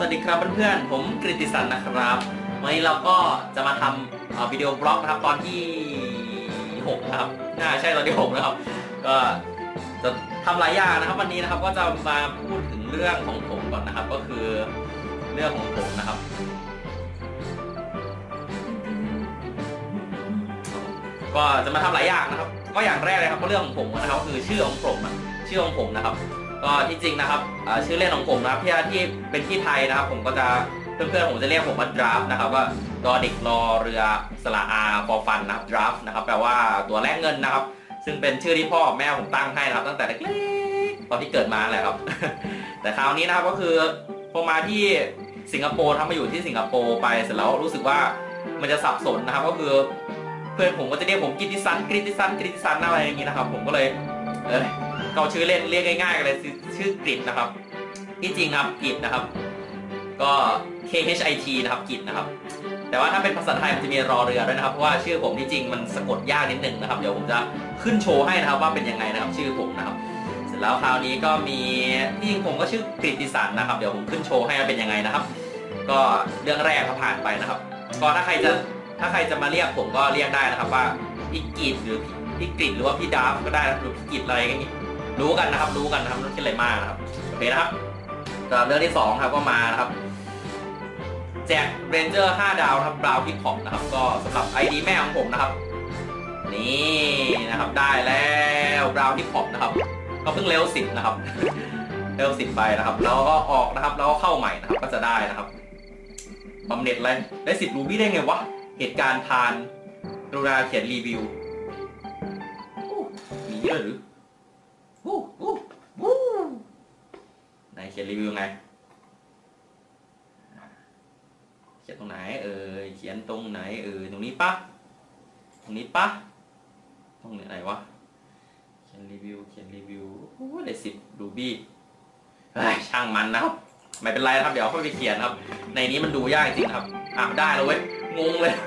สดีครับเพื่อนๆผมกฤติสันนะครับวันนี้เราก็จะมาทำวิดีโอบล็อกนะครับตอนที่6นะครับน่าใช่ตอนที่6นะครับก็จะทำหลายอย่างนะครับวันนี้นะครับก็จะมาพูดถึงเรื่องของผมก่อนนะครับก็คือเรื่องของผมนะครับก็จะมาทำหลายอย่างนะครับก็อย่างแรกเลยครับก็เรื่องของผมนะครับก็คือชื่อของผมนะครับก็ที่จริงนะครับชื่อเล่นของผมนะครับที่เป็นที่ไทยนะครับผมก็จะเพื่อนๆผมจะเรียกผมว่าดราฟนะครับว่าดอเด็กรอเรือสระอาฟอฟันนะครับดราฟนะครับแปลว่าตัวแลกเงินนะครับซึ่งเป็นชื่อที่พ่อแม่ผมตั้งให้นะครับตั้งแต่เล็กๆตอนที่เกิดมาแหละครับ แต่คราวนี้นะครับก็คือพอมาที่สิงคโปร์มาอยู่ที่สิงคโปร์ไปเสร็จแล้วรู้สึกว่ามันจะสับสนนะครับก็คือเพื่อนผมก็จะเรียกผมกฤติสันอะไรอย่างนี้นะครับผมก็เลยเอาชื่อเล่นเรียกง่ายๆกันเลยชื่อกฤตนะครับที่จริงครับกฤตนะครับก็ KHIT นะครับกฤตนะครับแต่ว่าถ้าเป็นภาษาไทยมันจะมีรอเรือด้วยนะครับเพราะว่าชื่อผมที่จริงมันสะกดยากนิดนึงนะครับเดี๋ยวผมจะขึ้นโชว์ให้นะครับว่าเป็นยังไงนะครับชื่อผมนะครับเสร็จแล้วคราวนี้ก็มีที่จริงผมก็ชื่อกฤติสันนะครับเดี๋ยวผมขึ้นโชว์ให้ว่าเป็นยังไงนะครับก็เรื่องแรกก็ผ่านไปนะครับก็ถ้าใครจะมาเรียกผมก็เรียกได้นะครับว่าพี่กฤตหรือพี่กฤตหรือว่าพี่ดาฟก็ได้หรือพี่กฤตอะไรอย่างนี้รู้กันนะครับไม่ต้องคิดอะไรมากนะครับโอเคนะครับเรื่องที่2ครับก็มานะครับแจกเรนเจอร์5 ดาวครับบราวน์ฮิปฮอปนะครับก็สำหรับ ID แม่ของผมนะครับนี่นะครับได้แล้วบราวน์ฮิปฮอปนะครับก็เพิ่งเลเวล10นะครับเลเวล10ไปนะครับแล้วก็ออกนะครับแล้วก็เข้าใหม่นะครับก็จะได้นะครับบำเหน็จอะไรได้10รูบี้ได้ไงวะเหตุการณ์ผ่านกรุณาเขียนรีวิวมีเยอะหรือไหนเขียนรีวิวไงเขียนตรงไหนเขียนตรงไหนตรงนี้ปะตรงไหนวะเขียนรีวิวได้10รูบี้ช่างมันนะครับไม่เป็นไรนะครับเดี๋ยวค่อยไปเขียนครับในนี้มันดูยากจริงครับได้แล้วเว้ยงงเลย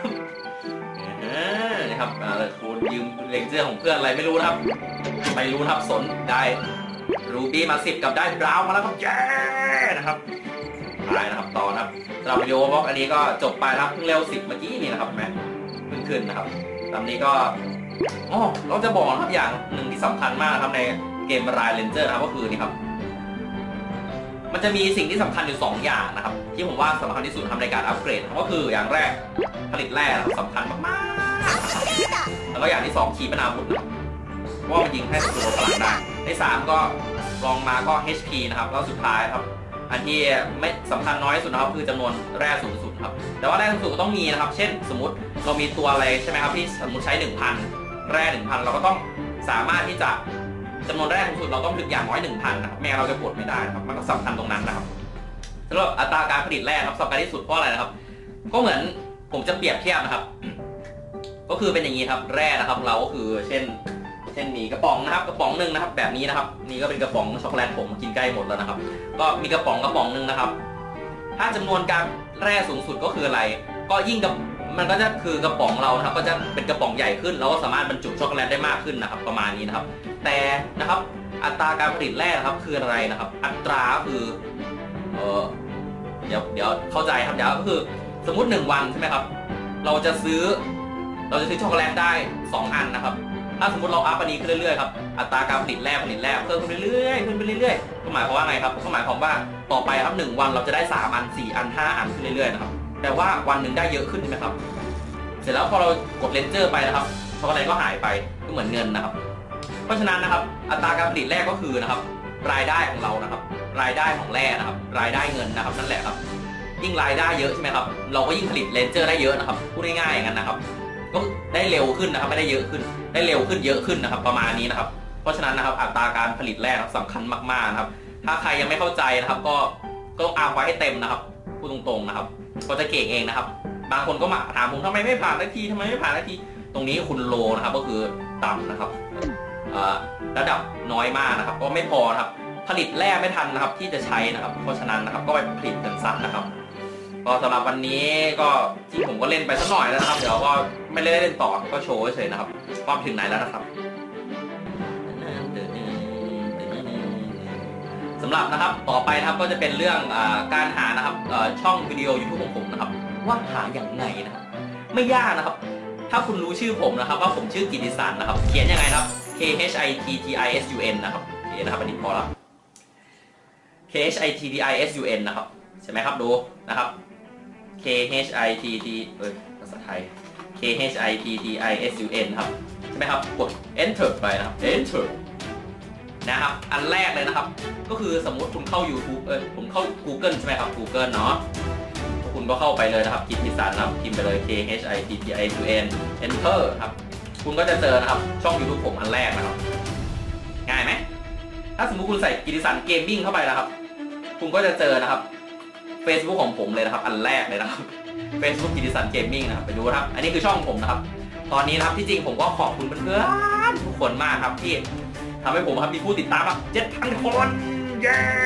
นะครับคุณยืมเลนเจอร์ของเพื่อนอะไรไม่รู้นะครับไม่รู้นะครับสนได้รูบี้มา10กับได้บราวน์มาแล้วครับแย่นะครับได้นะครับต่อนะครับสำหรับวิดีโอบล็อกอันนี้ก็จบไปนะครับเพิ่งเร็ว10เมื่อกี้นี่นะครับแม่เพิ่งขึ้นนะครับตอนนี้ก็เราจะบอกนะครับอย่างหนึ่งที่สำคัญมากครับในเกมรายเลนเจอร์นะครับก็คือนี่ครับมันจะมีสิ่งที่สำคัญอยู่2อย่างนะครับที่ผมว่าสำคัญที่สุดทำในการอัปเกรดก็คืออย่างแรกผลิตแร่สำคัญมากๆแล้วก็อย่างที่2ขีปนาวุธเพราะว่ามันยิงให้ศัตรูพลังได้ใน3ก็ลองมาก็ HP นะครับแล้วสุดท้ายครับอันที่ไม่สำคัญน้อยสุดนะครับคือจำนวนแร่สูงสุดครับแต่ว่าแร่สูงสุดก็ต้องมีนะครับเช่นสมมติเรามีตัวอะไรใช่ไหมครับที่สมมติใช้ 1,000 แร่ 1,000 เราก็ต้องสามารถที่จะจำนวนแรกสูงสุดเราต้องถึงอย่างน้อย 1,000 นะครับแม้เราจะกดไม่ได้นะครับมันก็สำคัญตรงนั้นนะครับสำหรับอัตราการผลิตแร่ครับสำคัญที่สุดเพราะอะไรนะครับก็เหมือนผมจะเปรียบเทียบนะครับก็คือเป็นอย่างนี้ครับแร่นะครับเราก็คือเช่นมีกระป๋องนะครับกระป๋องหนึ่งนะครับแบบนี้นะครับนี่ก็เป็นกระป๋องช็อกโกแลตผมกินใกล้หมดแล้วนะครับก็มีกระป๋องหนึ่งนะครับถ้าจำนวนการแร่สูงสุดก็คืออะไรก็ยิ่งกับมันก็จะคือกระป๋องเรานะครับก็จะเป็นกระป๋องใหญ่ขึ้นเราก็สามารถบรรจุช็อกโกแลตได้มากขึ้นนะครับประมาณนี้นะครับแต่นะครับอัตราการผลิตแร่นะครับคืออะไรนะครับอัตราคือเดี๋ยวเข้าใจครับเดี๋ยวก็คือสมมุติ1 วันใช่ไหมครับเราจะซื้อช็อกโกแลตได้2 อันนะครับถ้าสมมติเราอัพอันนี้ขึ้นเรื่อยๆครับอัตราการผลิตแร่เพิ่มขึ้นเรื่อยๆก็หมายความว่าไงครับก็หมายความว่าต่อไปครับ1 วันเราจะได้3 อัน4 อัน5 อันขึ้นเรื่อยๆนะครับแต่ว่าวันหนึ่งได้เยอะขึ้นใช่ไหมครับเสร็จแล้วพอเรากดเลนเจอร์ไปนะครับช็อกโกแลตก็หายไปก็เหมือนเงินนะครับเพราะฉะนั้นนะครับอัตราการผลิตแร่ก็คือนะครับรายได้ของเรานะครับรายได้ของแร่นะครับรายได้เงินนะครับนั่นแหละครับยิ่งรายได้เยอะใช่ไหมครับเราก็ยิ่งผลิตเลนเจอร์ได้เยอะนะครับพูดง่ายๆอย่างนั้นนะครับก็ได้เร็วขึ้นนะครับไม่ได้เยอะขึ้นได้เร็วขึ้นเยอะขึ้นนะครับประมาณนี้นะครับเพราะฉะนั้นนะครับอัตราการผลิตแร่สำคัญมากๆนะครับถ้าใครยังไม่เข้าใจนะครับก็ต้องเอาไว้ให้เต็มนะครับพูดตรงๆนะครับก็จะเก่งเองนะครับบางคนก็มาถามผมทำไมไม่ผ่านนาทีตรงนี้คุณโลนะครับก็คือต่ำนะครับระดับน้อยมากนะครับก็ไม่พอนะครับผลิตแร่ไม่ทันนะครับที่จะใช้นะครับเพราะฉะนั้นนะครับก็ไปผลิตกันซะนะครับก็สำหรับวันนี้ก็ที่ผมก็เล่นไปสักหน่อยแล้วนะครับเดี๋ยวก็ไม่ได้เล่นต่อก็โชว์เฉยๆนะครับความถึงไหนแล้วนะครับสำหรับนะครับต่อไปนะครับก็จะเป็นเรื่องการหานะครับช่องวิดีโอ YouTube ของผมนะครับว่าหาอย่างไงนะครับไม่ยากนะครับถ้าคุณรู้ชื่อผมนะครับว่าผมชื่อกิติสันนะครับเขียนยังไงนะครับ KHITTISUN นะครับโอเคนะครับอันนี้พอแล้ว KHITTISUN นะครับใช่ไหมครับดูนะครับ KHITT ภาษาไทย KHITTISUN ครับใช่ไหมครับกด Enter ไปนะครับ Enter นะครับอันแรกเลยนะครับก็คือสมมติคุณเข้า YouTube ผมเข้า Google ใช่ไหมครับ Google เนาะคุณก็เข้าไปเลยนะครับกิตติสันนะครับพิมพ์ไปเลย KHITTISUN Enter ครับคุณก็จะเจอนะครับช่อง YouTube ผมอันแรกนะครับง่ายไหมถ้าสมมติคุณใส่กิตติสันเกมมิ่งเข้าไปนะครับคุณก็จะเจอนะครับ Facebook ของผมเลยนะครับอันแรกเลยนะครับ Facebook กิตติสันเกมมิ่งนะครับไปดูครับอันนี้คือช่องผมนะครับตอนนี้นะครับที่จริงผมก็ขอบคุณเพื่อนๆทุกคนมากครับที่ทำให้ผมครับมีผู้ติดตามครับ 7,000 คนเย้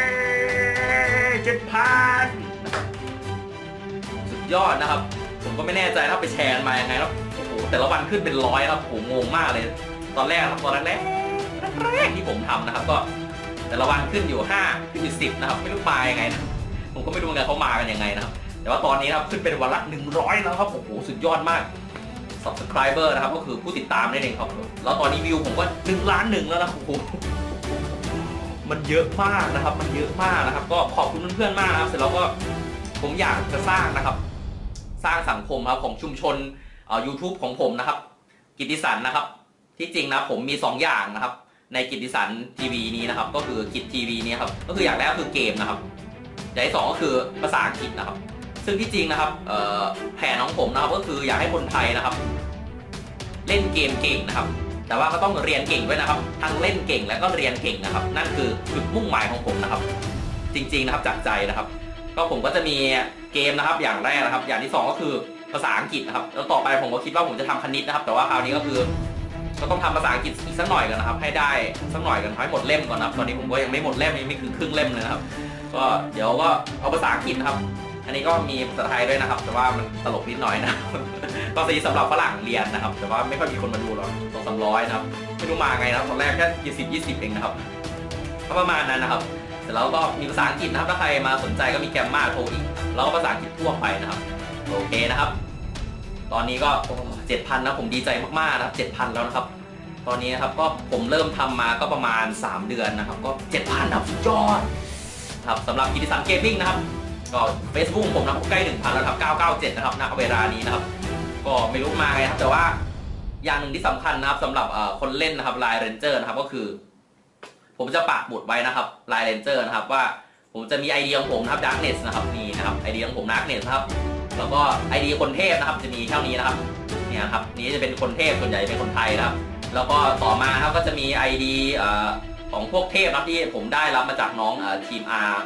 7,000 สุดยอดนะครับผมก็ไม่แน่ใจถ้าไปแชร์มายังไงแล้วโอ้โหแต่ละวันขึ้นเป็นร้อยครับผมงงมากเลยตอนแรกครับตอนแรกที่ผมทำนะครับก็แต่ละวันขึ้นอยู่5ขึ้นอยู่10นะครับไม่รู้มายังไงนะผมก็ไม่รู้เหมือนกันเขามากันยังไงนะครับแต่ว่าตอนนี้นะครับขึ้นเป็นวันละ100แล้วครับโอ้โหสุดยอดมาก Subscriber นะครับก็คือผู้ติดตามนั่นเองครับแล้วตอนนี้วิวผมก็1 ล้านแล้วนะโอ้โหมันเยอะมากนะครับมันเยอะมากนะครับก็ขอบคุณเพื่อนๆมากนะครับเสร็จแล้วก็ผมอยากจะสร้างนะครับสร้างสังคมครับของชุมชนYouTube ของผมนะครับกิตติสันนะครับที่จริงนะผมมี2อย่างนะครับในกิตติสันทีวีนี้นะครับก็คือกิตทีวีนี้ครับก็คืออย่างแรกก็คือเกมนะครับอย่างที่2ก็คือภาษาอังกฤษนะครับซึ่งที่จริงนะครับแผนของผมนะครับก็คืออยากให้คนไทยนะครับเล่นเกมเก่งนะครับแต่ว่าก็ต้องเรียนเก่งด้วยนะครับทั้งเล่นเก่งและก็เรียนเก่งนะครับนั่นคือจุดมุ่งหมายของผมนะครับจริงๆนะครับจากใจนะครับก็ผมก็จะมีเกมนะครับอย่างแรกนะครับอย่างที่2ก็คือภาษาอังกฤษนะครับแล้วต่อไปผมก็คิดว่าผมจะทำคณิตนะครับแต่ว่าคราวนี้ก็คือก็ต้องทำภาษาอังกฤษอีกสักหน่อยกันนะครับให้ได้สักหน่อยกันให้หมดเล่มก่อนนะครับตอนนี้ผมก็ยังไม่หมดเล่มยังไม่คือครึ่งเล่มเลยนะครับก็เดี๋ยวก็เอาภาษาอังกฤษนะครับอันนี้ก็มีภาษาไทยด้วยนะครับแต่ว่ามันตลกนิดหน่อยนะก็ซีสำหรับฝรั่งเรียนนะครับแต่ว่าไม่ค่อยมีคนมาดูหรอก200-300นะครับไม่รู้มาไงนะตอนแรกแค่20-20เองนะครับก็ประมาณนั้นนะครับแต่แล้วก็มีภาษาอังกฤษนะครับถ้าใครมาสนใจก็มีแกมมาโทอีกแล้วก็ภาษาอังกฤษทั่วไปนะครับโอเคนะครับตอนนี้ก็ 7,000 นะผมดีใจมากๆนะครับ 7,000 แล้วนะครับตอนนี้นะครับก็ผมเริ่มทำมาก็ประมาณ3 เดือนนะครับก็ 7,000 ครับสุดยอดครับสำหรับกิตติสันเกมมิ่งนะครับก็ Facebook ผมนะใกล้ 1,000 แล้วครับ997นะครับณเวลานี้นะครับก็ไม่รู้มาไงครับแต่ว่าอย่างหนึ่งที่สำคัญนะครับสำหรับคนเล่นนะครับไลน์เรนเจอร์นะครับก็คือผมจะปักหมุดไว้นะครับไลน์เรนเจอร์นะครับว่าผมจะมีไอเดียของผมนะครับ Darkness นะครับนี่นะครับไอเดียของผม Darkness นะครับแล้วก็ไอเดียคนเทพนะครับจะมีเท่านี้นะครับเนี่ยครับนี้จะเป็นคนเทพส่วนใหญ่เป็นคนไทยนะครับแล้วก็ต่อมาครับก็จะมีไอเดียของพวกเทพนะที่ผมได้รับมาจากน้องทีม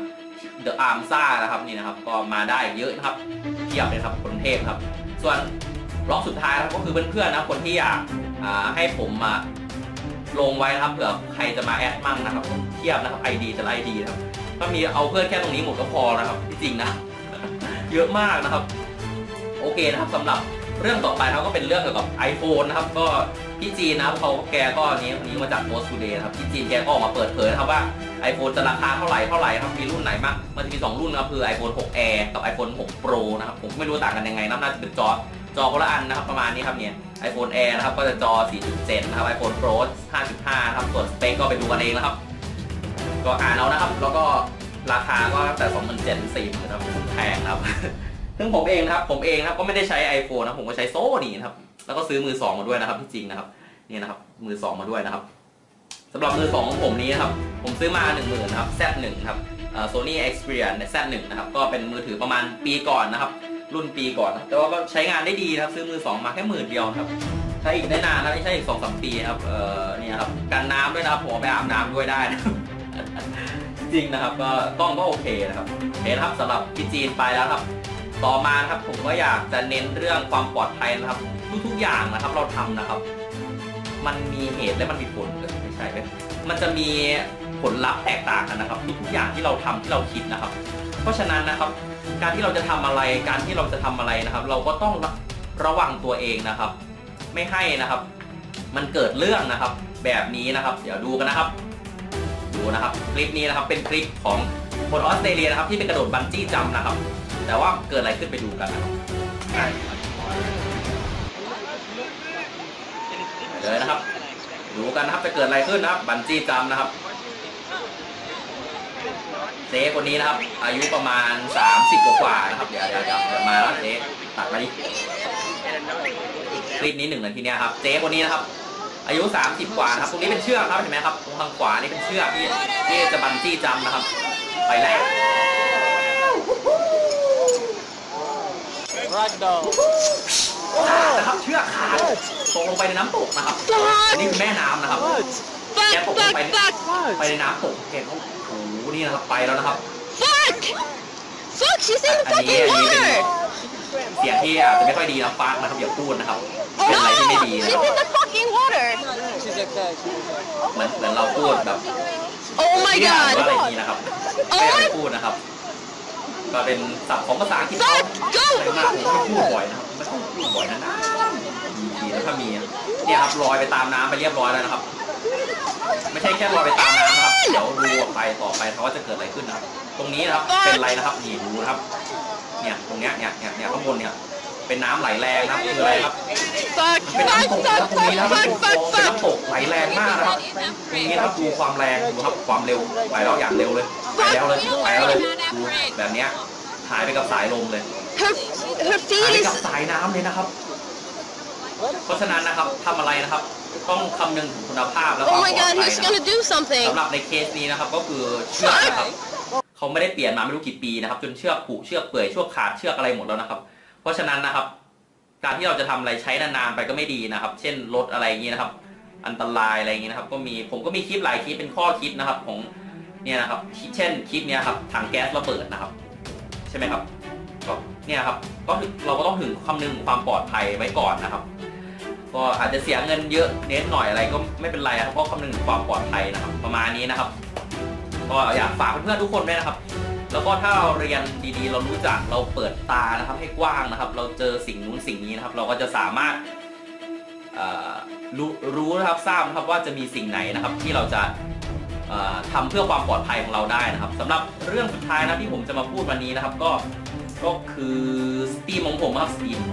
The Armsa นะครับนี่นะครับก็มาได้เยอะนะครับเทียบเลยครับคนเทพครับส่วนบล็อกสุดท้ายนะครับก็คือเพื่อนๆนะคนที่อยากให้ผมมาลงไว้นะครับเผื่อใครจะมาแอดมั่งนะครับเทียบนะครับ ID แต่ละ ID นะครับก็มีเอาเพื่อนแค่ตรงนี้หมดก็พอนะครับที่จริงนะ เยอะมากนะครับโอเคนะครับสำหรับเรื่องต่อไปเขาก็เป็นเรื่องเกี่ยวกับ iPhone นะครับก็ที่จีนนะครับแกก็นี้มาจาก Post Today นะครับที่จีนแกก็ออกมาเปิดเผยนะครับว่า iPhone จะราคาเท่าไหร่ครับมีรุ่นไหนบ้างมันจะมี2รุ่นนะครับคือ iPhone 6 Air กับ iPhone 6 Pro นะครับผมไม่รู้ต่างกันยังไงน่าจะเป็นจอคนละอันนะครับประมาณนี้ครับเนี่ย iPhone Air นะครับก็จะจอ 4.7 นะครับ iPhone Pro 5.5 ครับส่วนสเปคก็ไปดูกันเองนะครับก็อ่านเอานะครับแล้วก็ราคาก็ตั้งแต่ 27,000 40,000 ครับแพงครับซึ่งผมเองครับก็ไม่ได้ใช้ iPhone นะผมก็ใช้โซนี่นะครับแล้วก็ซื้อมือ2มาด้วยนะครับที่จริงนะครับนี่นะครับมือ2มาด้วยนะครับสำหรับมือ2ของผมนี้นะครับผมซื้อมา 10,000 นะครับ Z1 ครับSony Xperia Z1 นะครับก็เป็นมือถือประมาณปีก่อนนะครับรุ่นปีก่อนแต่ว่าก็ใช้งานได้ดีนะครับซื้อมือ2มาแค่10,000 เดียวครับใช้อีกได้นานนะไม่ใช่อีก 2-3 ปีครับนี่ครับกันน้ำด้วยนะครับผมไปอาบน้ำด้วยได้นะจริงนะครับก็กล้องก็โอเคนะครับนะครับสำหรับที่จีนไปแล้วครับต่อมาครับผมก็อยากจะเน้นเรื่องความปลอดภัยนะครับทุกๆอย่างนะครับเราทำนะครับมันมีเหตุและมันมีผลไม่ใช่ไหมมันจะมีผลลัพธ์แตกต่างกันนะครับทุกๆอย่างที่เราทำที่เราคิดนะครับเพราะฉะนั้นนะครับการที่เราจะทำอะไรนะครับเราก็ต้องระวังตัวเองนะครับไม่ให้นะครับมันเกิดเรื่องนะครับแบบนี้นะครับเดี๋ยวดูกันนะครับดูดูนะครับคลิปนี้นะครับเป็นคลิปของคนออสเตรเลียนะครับที่เป็นกระโดดบันจี้จัมป์นะครับแต่ว่าเกิดอะไรขึ้นไปดูกันนะครับเลยนะครับดูกันนะครับจะเกิดอะไรขึ้นนะครับบันจี้จัมป์นะครับเจ๊คนนี้นะครับอายุประมาณ30กว่านะครับเดี๋ยวมาแล้วเจ๊ตัดมาดิคลิปนี้1 นาทีเนี่ยครับเจ๊คนนี้นะครับอายุ30กว่าครับตรงนี้เป็นเชือกครับเห็นไหมครับตรงทางขวานี่เป็นเชือกที่จะบันจี้จัมป์นะครับไปแล้วขาดนะครับเชือกขาดตกลงไปในน้ำตกนะครับอันนี้คือแม่น้ำนะครับแกตกลงไปในน้ำตกเห็นโอ้โหนี่นะครับไปแล้วนะครับอันนี้เป็นเสียงที่อาจจะไม่ค่อยดีนะฟักนะครับอย่าพูดนะครับเป็นอะไรที่ไม่ดีนะเหมือนเราพูดแบบอะไรอย่างนี้นะครับไม่อยากให้พูดนะครับก็เป็นศัพท์ของภาษาอังกฤษอะไรมากผมไม่พูดบ่อยนะครับไม่ต้องพูดบ่อยนะทีแล้วถ้ามีเนี่ยครับลอยไปตามน้ำไปเรียบร้อยแล้วนะครับไม่ใช่แค่ลอยไปตามน้ำนะครับเดี๋ยวดูออกไปต่อไปเขาว่าจะเกิดอะไรขึ้นนะครับตรงนี้นะครับเป็นอะไรนะครับนี่ดูนะครับเนี่ยตรงเนี้ยเนี่ยข้างบนเนี่ยเป็นน้ำไหลแรงนะครับคืออะไรครับเป็นน้ำตกนะครับตรงนี้นะครับเป็นน้ำตกไหลแรงมากนะครับตรงนี้นะครับดูความแรงดูครับความเร็วไปแล้วอย่างเร็วเลยไปแล้วเลยดูแบบเนี้ยหายไปกับสายลมเลยหายไปกับสายน้ำเลยนะครับเพราะฉะนั้นนะครับทำอะไรนะครับต้องคำนึงถึงคุณภาพและความปลอดภัยนะครับสำหรับในเคสนี้นะครับก็คือเชือกนะครับเขาไม่ได้เปลี่ยนมาไม่รู้กี่ปีนะครับจนเชือกผุเชือกเปื่อยเชือกขาดเชือกอะไรหมดแล้วนะครับเพราะฉะนั้นนะครับการที่เราจะทำอะไรใช้นานๆไปก็ไม่ดีนะครับเช่นรถอะไรอย่างนี้นะครับอันตรายอะไรอย่างนี้นะครับผมก็มีคลิปหลายคลิปเป็นข้อคิดนะครับของเนี่ยนะครับเช่นคลิปนี้ครับถังแก๊สระเบิดนะครับใช่ไหมครับก็เนี่ยครับก็เราก็ต้องถึงคำนึงความปลอดภัยไว้ก่อนนะครับก็อาจจะเสียเงินเยอะเน้นหน่อยอะไรก็ไม่เป็นไรครับเพราะคำนึงถึงความปลอดภัยนะครับประมาณนี้นะครับก็อยากฝากเพื่อนๆทุกคนด้วยนะครับแล้วก็ถ้าเราเรียนดีๆเรารู้จักเราเปิดตานะครับให้กว้างนะครับเราเจอสิ่งนู้นสิ่งนี้นะครับเราก็จะสามารถรู้นะครับทราบนะครับว่าจะมีสิ่งไหนนะครับที่เราจะทำเพื่อความปลอดภัยของเราได้นะครับสำหรับเรื่องสุดท้ายนะที่ผมจะมาพูดวันนี้นะครับก็คือสตรีมของผมครับสตรีม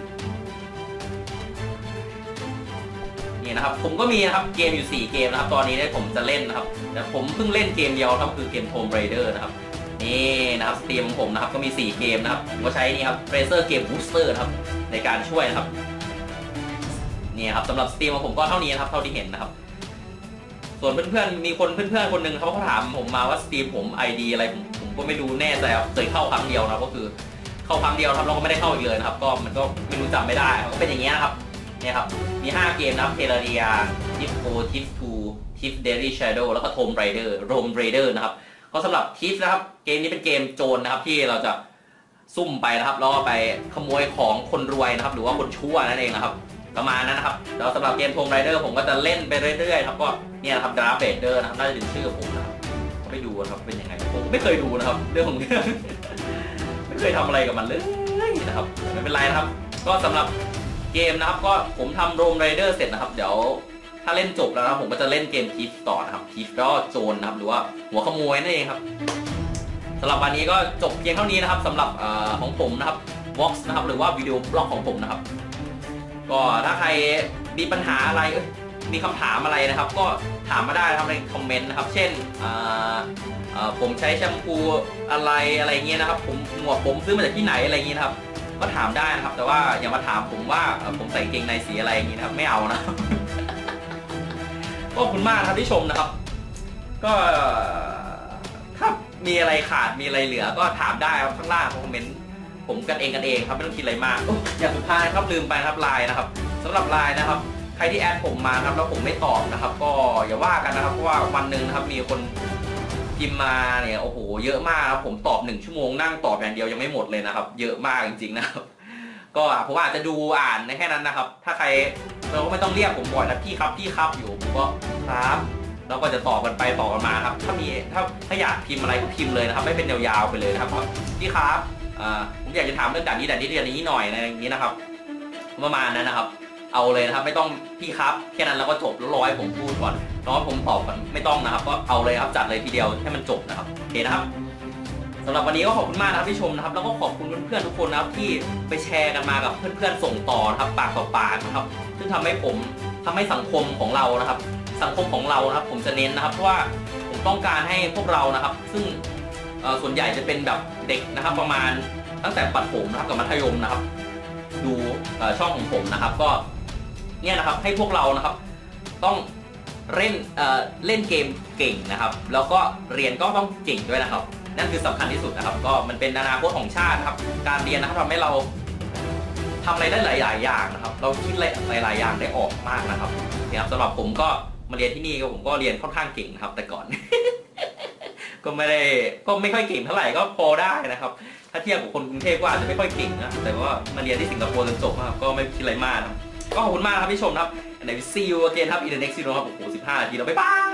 นี่นะครับผมก็มีนะครับเกมอยู่4เกมนะครับตอนนี้ผมจะเล่นนะครับแต่ผมเพิ่งเล่นเกมเดียวครับคือเกม Tomb Raider นะครับนี่นะครับสตรีมของผมนะครับก็มี4เกมนะครับผมก็ใช้นี่ครับ Razer Game Booster นะครับในการช่วยนะครับนี่ครับสำหรับสตรีมของผมก็เท่านี้นะครับเท่าที่เห็นนะครับส่วนเพื่อนๆมีเพื่อนคนหนึ่งเขาถามผมมาว่าสตรีมผม ID อะไรผมก็ไม่รู้แน่ใจครับเคยเข้าครั้งเดียวนะก็คือเข้าครั้งเดียวครับเราก็ไม่ได้เข้าอีกเลยนะครับก็มันก็ไม่รู้จำไม่ได้ก็เป็นอย่างนี้นะครับเนี่ยครับมี5เกมนะครับ Terraria Thief 4 Thief 2 Thief Daily Shadow แล้วก็ Tomb Raider นะครับก็สำหรับ Thief นะครับเกมนี้เป็นเกมโจรนะครับที่เราจะซุ่มไปนะครับแล้วก็ไปขโมยของคนรวยนะครับหรือว่าคนชั่วนั่นเองนะครับประมาณนั้นนะครับแล้วสำหรับเกม Tomb Raider ผมก็จะเล่นไปเรื่อยๆครับก็เนี่ยนะครับ Darth Vader นะครับน่าจะถึงชื่อผมนะครับไปดูนะครับเป็นยังไงผมไม่เคยดูนะครับเรื่องของเรื่อง ไม่เคยทำอะไรกับมันเลยนะครับไม่เป็นไรนะครับก็สำหรับเกมนะครับก็ผมทำ Tomb Raider เสร็จนะครับเดี๋ยวถ้าเล่นจบแล้วนะผมก็จะเล่นเกม Thief ต่อนะครับ Thief ก็โจรนะครับหรือว่าหัวขโมยนั่นเองครับสำหรับวันนี้ก็จบเพียงเท่านี้นะครับสำหรับของผมนะครับ Vox นะครับหรือว่าวิดีโอบล็อกของผมนะครับก็ถ้าใครมีปัญหาอะไรมีคำถามอะไรนะครับก็ถามมาได้นะครับในคอมเมนต์นะครับเช่นผมใช้แชมพูอะไรเงี้ยนะครับหมวกผมซื้อมาจากที่ไหนอะไรเงี้ยนะครับก็ถามได้นะครับแต่ว่าอย่ามาถามผมว่าผมใส่เกงในสีอะไรอย่างนี้นะครับไม่เอานะ ก็ขอบคุณมากครับที่ชมนะครับก็ถ้ามีอะไรขาดมีอะไรเหลือก็ถามได้ครับข้างล่างคอมเมนต์ผมกันเองครับไม่ต้องคิดอะไรมากอย่างสุดท้ายครับลืมไปนะครับไลน์นะครับสำหรับไลน์นะครับใครที่แอดผมมาครับแล้วผมไม่ตอบนะครับก็อย่าว่ากันนะครับเพราะว่าวันหนึ่งนะครับมีคนพิมพ์มาเนี่ยโอ้โหเยอะมากครับผมตอบ1 ชั่วโมงนั่งตอบอย่างเดียวยังไม่หมดเลยนะครับเยอะมากจริงๆนะครับก็ผมอาจจะดูอ่านในแค่นั้นนะครับถ้าใครเราก็ไม่ต้องเรียกผมบ่อยนะพี่ครับอยู่ผมก็ครับเราก็จะตอบกันไปตอบกันมาครับถ้าอยากพิมพ์อะไรก็พิมพ์เลยนะครับไม่เป็นยาวๆไปเลยนะครับพี่ครับผมอยากจะถามเรื่องด่านนี้หน่อยอะไรอย่างนี้นะครับประมาณนั้นนะครับเอาเลยนะครับไม่ต้องพี่ครับแค่นั้นเราก็จบแล้วรอให้ผมพูดก่อนน้องผมตอบไม่ต้องนะครับก็เอาเลยครับจัดเลยทีเดียวให้มันจบนะครับโอเคนะครับสำหรับวันนี้ก็ขอบคุณมากนะครับที่ชมนะครับแล้วก็ขอบคุณเพื่อนๆทุกคนนะครับที่ไปแชร์กันมากับเพื่อนๆส่งต่อนะครับปากต่อปากนะครับซึ่งทำให้สังคมของเรานะครับสังคมของเรานะครับผมจะเน้นนะครับเพราะว่าผมต้องการให้พวกเรานะครับซึ่งส่วนใหญ่จะเป็นแบบเด็กนะครับประมาณตั้งแต่ประถมนะครับกับมัธยมนะครับดูช่องของผมนะครับก็เนี่ยนะครับให้พวกเรานะครับต้องเล่นเกมเก่งนะครับแล้วก็เรียนก็ต้องเก่งด้วยนะครับนั่นคือสำคัญที่สุดนะครับก็มันเป็นอนาคตของชาตินะครับการเรียนนะครับทำให้เราทำอะไรได้หลายๆอย่างนะครับเราคิดหลายๆอย่างได้ออกมากนะครับสำหรับผมก็มาเรียนที่นี่ผมก็เรียนค่อนข้างเก่งนะครับแต่ก่อน ก็ไม่ค่อยเก่งเท่าไหร่ก็พอได้นะครับถ้าเทียบกับคนกรุงเทพก็อาจจะไม่ค่อยเก่งนะแต่ว่ามาเรียนที่สิงคโปร์จนจบนะครับก็ไม่คิดอะไรมากก็ขอบคุณมากครับที่ชมครับใน see you again ครับ in the next video ครับโอ้โห15 นาทีแล้วบ๊ายบาย